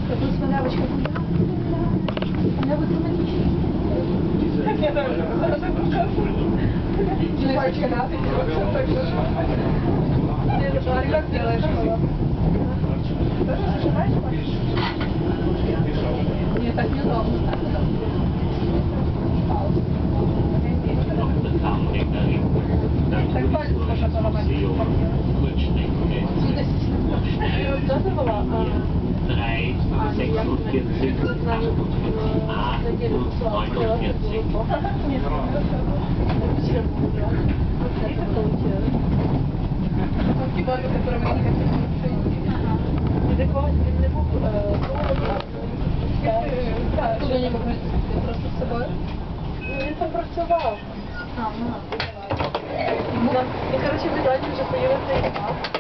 Тут смалявочка. Она вот романтичная. Я тоже. Девочка, да? Ты как делаешь? Тоже зажимаешь? Нет, так неудобно. Так палец можно поломать. Dat is wel aan. 3, 640, Він там працював. І, коротше, в Італії вже появився і